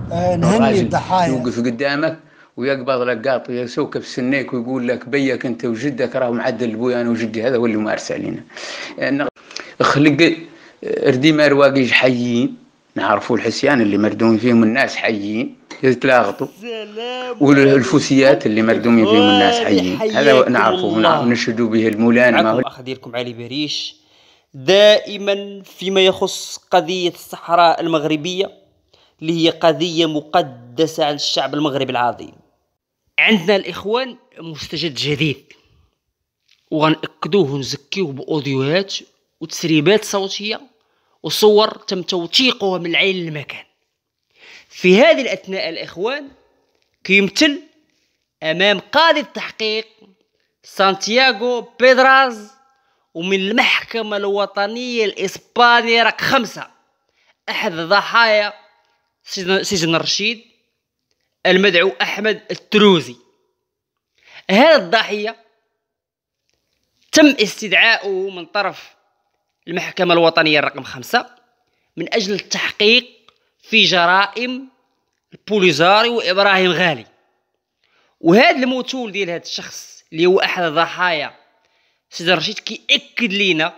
نهني الراجل الضحايا. يوقف قدامك ويقبض لك قاط ويسوك في سنيك ويقول لك بيك انت وجدك راه معدل ابوي انا وجدي هذا هو اللي مارس علينا. يعني خلق رديما رواقيج حيين، نعرفوا الحسيان اللي مردوم فيهم الناس حيين يتلاغطوا، السلام والفوسيات عليكم اللي مردوم فيهم الناس إخواني، حيين، هذا حياكم نعرفه الله. ونشهدوا به المولان ما معكم هو. أخ ديالكم علي بريش. دائما فيما يخص قضية الصحراء المغربية اللي هي قضية مقدسة عن الشعب المغربي العظيم، عندنا الإخوان مستجد جديد، وغنأكدوه ونزكيوه بأوديوهات وتسريبات صوتية وصور تم توثيقها من العين للمكان. في هذه الأثناء الإخوان كيمثل أمام قاضي التحقيق سانتياغو بيدراز ومن المحكمة الوطنية الإسبانية رقم 5 أحد ضحايا سجن الرشيد المدعو أحمد التروزي. هذا الضحية تم استدعاؤه من طرف المحكمة الوطنية رقم 5 من أجل التحقيق في جرائم البوليزاريو وإبراهيم غالي. وهذا الموتول ديال هذا الشخص اللي هو أحد ضحايا سجن الرشيد كيأكد لينا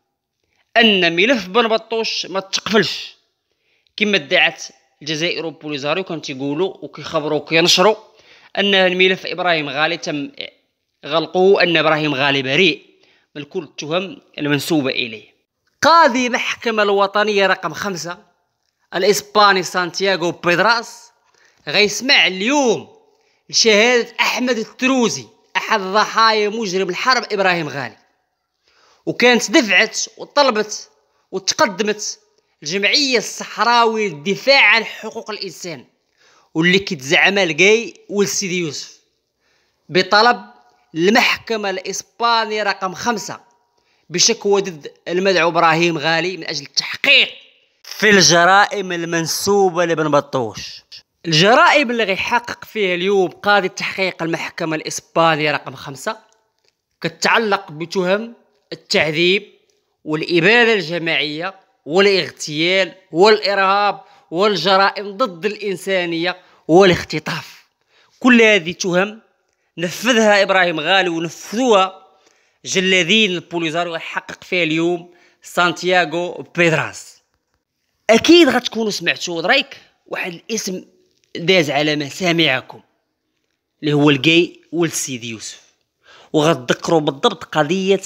أن ملف بن بطوش ما تقفلش كما ادعت الجزائر وبوليزاريو. كانوا تيقولوا وكيخبروا وكينشروا أن الملف إبراهيم غالي تم غلقه، أن إبراهيم غالي بريء من كل التهم المنسوبة إليه. قاضي المحكمة الوطنية رقم 5 الإسباني سانتياغو بيدراس غيسمع اليوم لشهادة أحمد التروزي أحد ضحايا مجرم الحرب إبراهيم غالي. وكانت دفعت وطلبت وتقدمت الجمعية الصحراوية للدفاع عن حقوق الإنسان واللي كتزعمها الكاي والسيدي يوسف بطلب المحكمة الإسبانية رقم 5 بشكوى ضد المدعو إبراهيم غالي من أجل التحقيق في الجرائم المنسوبة لابن بطوش. الجرائم اللي غيحقق فيها اليوم قاضي التحقيق المحكمة الإسبانية رقم 5 كتعلق بتهم التعذيب والإبادة الجماعية والاغتيال والإرهاب والجرائم ضد الإنسانية والاختطاف. كل هذه تهم نفذها إبراهيم غالي ونفذوها جلادين البوليزاريو يحقق فيها اليوم سانتياغو بيدراس. أكيد غتكونوا سمعتوا دريك واحد الاسم داز على مسامعكم اللي هو الكاي والسيد يوسف، وغتذكروا بالضبط قضية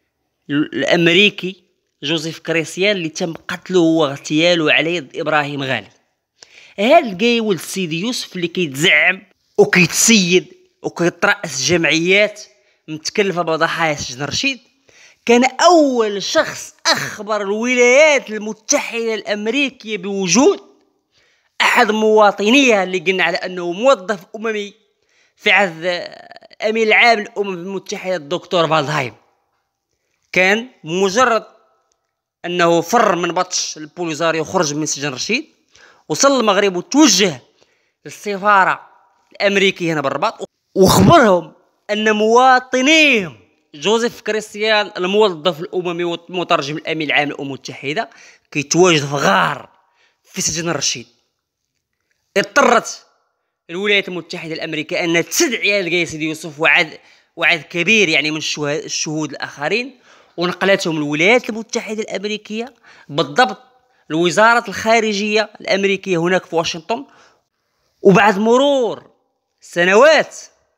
الأمريكي جوزيف كريستيان اللي تم قتله واغتياله على يد إبراهيم غالي. هذا الكاي ولد السيد يوسف اللي كيتزعم وكيتسيد وكيترأس جمعيات متكلفة بضحايا سجن الرشيد كان أول شخص أخبر الولايات المتحدة الأمريكية بوجود أحد مواطنيها اللي قلنا على أنه موظف أممي في عهد الأمين العام للأمم المتحدة الدكتور فالدهايم. كان مجرد أنه فر من بطش البوليزاريو وخرج من سجن رشيد وصل المغرب وتوجه للسفارة الأمريكية هنا بالرباط وخبرهم أن مواطنيهم جوزيف كريستيان الموظف الأممي والمترجم الأمين العام للأمم المتحدة كيتواجد في غار في سجن الرشيد. اضطرت الولايات المتحدة الأمريكية أن تستدعي الكاي سيدي يوسف وعد كبير يعني من الشهود الآخرين، ونقلتهم الولايات المتحدة الأمريكية بالضبط لوزارة الخارجية الأمريكية هناك في واشنطن. وبعد مرور سنوات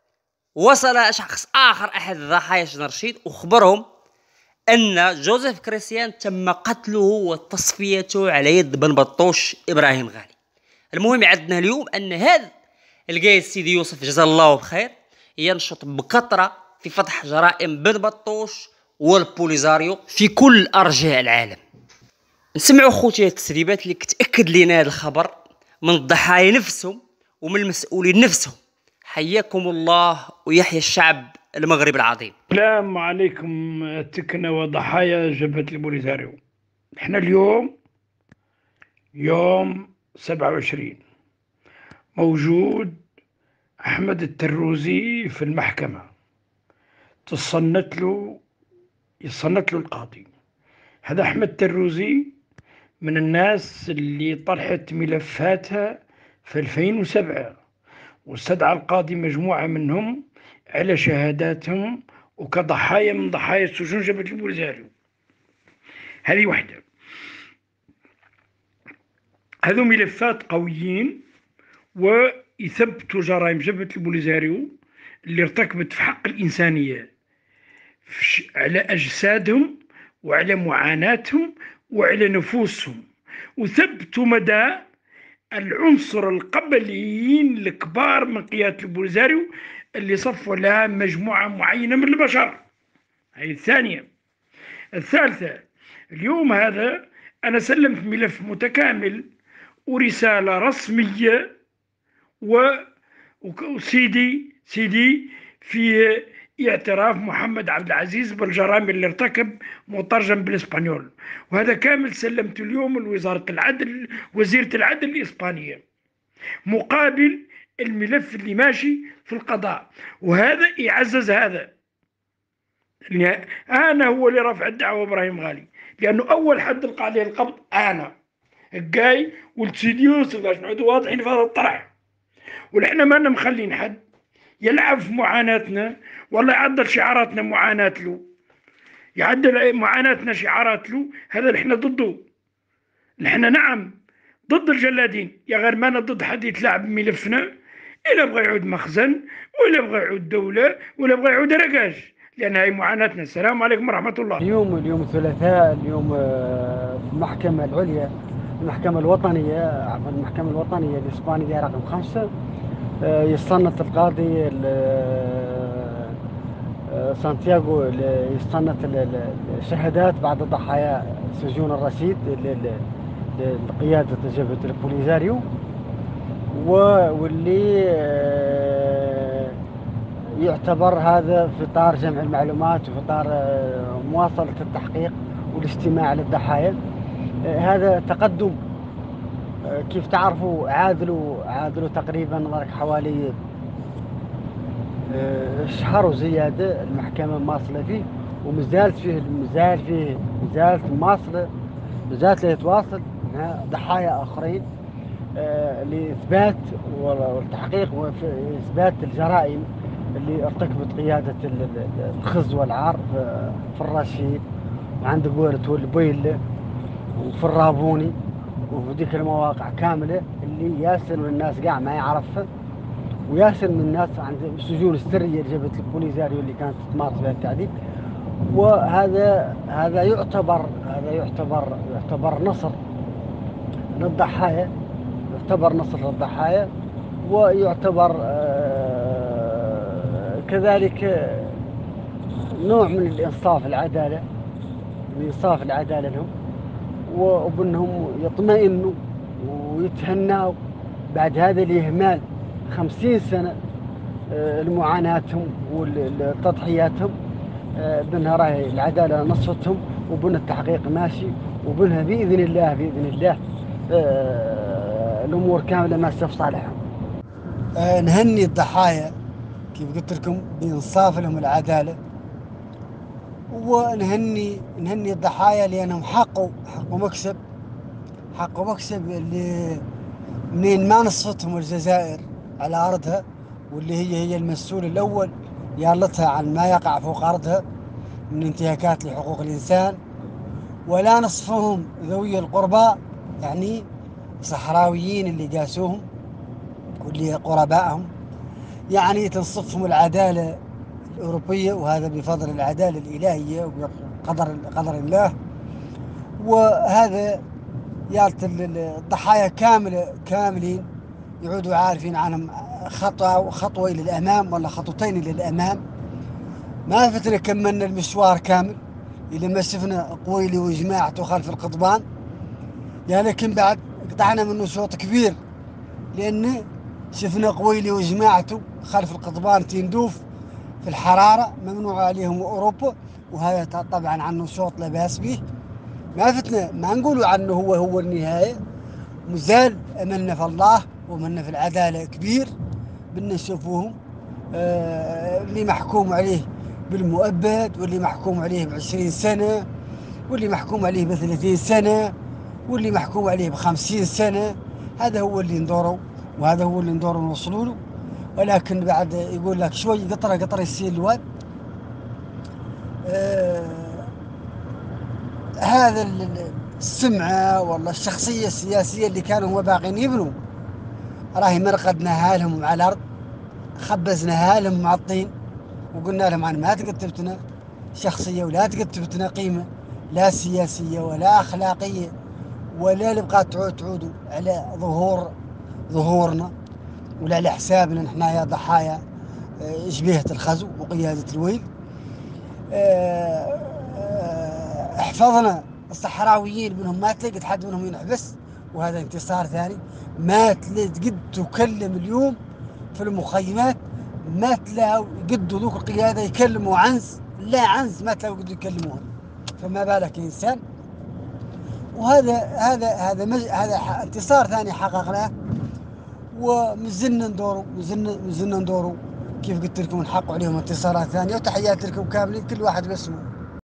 وصل شخص آخر أحد ضحايا سجن الرشيد وخبرهم أن جوزيف كريستيان تم قتله وتصفيته على يد بن بطوش إبراهيم غالي. المهم عندنا اليوم أن هذا الكاي سيدي يوسف جزاه الله بخير ينشط بكثرة في فتح جرائم بن بطوش والبوليزاريو في كل أرجاء العالم. نسمعوا خوتي التسريبات اللي كتأكد لنا هذا الخبر من الضحايا نفسهم ومن المسؤولين نفسهم. حياكم الله ويحيى الشعب المغربي العظيم. السلام عليكم تكنا وضحايا جبهة البوليساريو. احنا اليوم يوم 27 موجود أحمد التروزي في المحكمة، يصنت له القاضي. هذا أحمد التروزي من الناس اللي طرحت ملفاتها في 2007، واستدعى القاضي مجموعة منهم على شهاداتهم وكضحايا من ضحايا سجون جبهة البوليساريو. هذه واحدة. هذو ملفات قويين ويثبتوا جرائم جبهة البوليساريو اللي ارتكبت في حق الإنسانية على أجسادهم وعلى معاناتهم وعلى نفوسهم، وثبتوا مدى العنصر القبليين الكبار من قيادة البوليساريو اللي صفوا لها مجموعة معينة من البشر. هذه الثانية. الثالثة، اليوم هذا أنا سلمت ملف متكامل ورسالة رسمية وسيدي في اعتراف محمد عبد العزيز بالجرائم اللي ارتكب مترجم بالإسبانيول، وهذا كامل سلمته اليوم لوزارة العدل، وزيرة العدل الإسبانية، مقابل الملف اللي ماشي في القضاء. وهذا يعزز هذا. أنا هو اللي رافع الدعوة إبراهيم غالي، لأنه أول حد لقى عليه القبض أنا الجاي ولد سيدي يوسف، باش نعودوا واضحين في هذا الطرح. ونحن ما مخلين حد يلعب في معاناتنا ولا يعدل شعاراتنا معاناة له، يعدل معاناتنا شعارات له. هذا نحن ضده. نحن نعم ضد الجلادين، يا غير ما أنا ضد حد يتلاعب بملفنا، إلا بغى يعود مخزن ولا بغى يعود دولة ولا بغى يعود رقاج، لأن هاي معاناتنا. السلام عليكم ورحمة الله. اليوم الثلاثاء، اليوم في المحكمة العليا، المحكمة الوطنية الإسبانية رقم 5، يستنط القاضي سانتياغو يستنط الشهادات بعض ضحايا سجون الرشيد لقيادة جبهة البوليساريو، واللي يعتبر هذا في إطار جمع المعلومات وفي إطار مواصلة التحقيق والاستماع للضحايا. هذا تقدم. كيف تعرفوا عادلوا تقريبا حوالي شهر وزيادة المحكمة مواصلة فيه، ومازالت يتواصل مع ضحايا آخرين لإثبات والتحقيق وإثبات الجرائم اللي ارتكبت قيادة الخز والعار في الرشيد وعند قورة والبيل وفي الرابوني وفي ذيك المواقع كاملة اللي ياسر من الناس قاع ما يعرفها، وياسر من الناس عند السجون السرية لجبهة البوليساريو اللي كانت تمارس بها التعذيب. وهذا يعتبر نصر للضحايا، ويعتبر كذلك نوع من الإنصاف العدالة لهم، وبأنهم يطمئنوا ويتهنوا بعد هذا الإهمال 50 سنة لمعاناتهم وتضحياتهم، بأنها راهي العدالة نصفتهم، وبأن التحقيق ماشي، وبأنها بإذن الله الأمور كاملة ماشية في صالحهم. نهني الضحايا كيف قلت لكم بإنصاف لهم العدالة، ونهني الضحايا لأنهم حقوا مكسب اللي منين ما نصفتهم الجزائر على أرضها، واللي هي المسؤول الأول يالتها عن ما يقع فوق أرضها من انتهاكات لحقوق الإنسان، ولا نصفهم ذوي القربى، يعني صحراويين اللي قاسوهم واللي قربائهم، يعني تنصفهم العدالة الأوروبية، وهذا بفضل العدالة الإلهية وبقدر الله. وهذا يالت الضحايا كاملين يعودوا عارفين عنهم خطوة إلى الأمام ولا خطوتين إلى الأمام. ما فتنا كملنا المشوار كامل إلى ما شفنا قويلي وجماعته خلف القضبان، يعني لكن بعد قطعنا منه شوط كبير، لأن شفنا قويلي وجماعته خلف القضبان تندوف في الحرارة، ممنوع عليهم أوروبا، وهذا طبعا عنه شوط لا بأس به. ما فتنا ما نقولوا عنه هو النهاية، مازال أملنا في الله وأملنا في العدالة كبير. بدنا نشوفوهم اللي محكوم عليه بالمؤبد، واللي محكوم عليه ب20 سنة، واللي محكوم عليه ب30 سنة، واللي محكوم عليه ب50 سنة. هذا هو اللي ندوروا وهذا هو اللي ندور نوصلوا له. ولكن بعد يقول لك شوي قطره قطره يصير الواد. هذا السمعة والله الشخصية السياسية اللي كانوا هم باقين يبنوا، راهي مرقدناها لهم على الأرض، خبزناها لهم مع الطين، وقلنا لهم أنا ما تقد تبتنا شخصية ولا تقد تبتنا قيمة لا سياسية ولا أخلاقية ولا اللي بقى تعودوا على ظهورنا ولا على حسابنا نحن يا ضحايا جبهة الخزو وقيادة الويل. احفظنا الصحراويين منهم ما تلقى حد منهم ينحبس، وهذا انتصار ثاني. ما تقد تكلم اليوم في المخيمات، ما تلاقوا قدوا ذوك القيادة يكلموا عنز، لا عنز ما تلاقوا قدوا يكلموها، فما بالك إنسان. وهذا انتصار ثاني حققناه، ومزلنا ندوروا كيف قلت لكم نحقق عليهم انتصارات ثانية. وتحيات لكم كاملين كل واحد باسمه.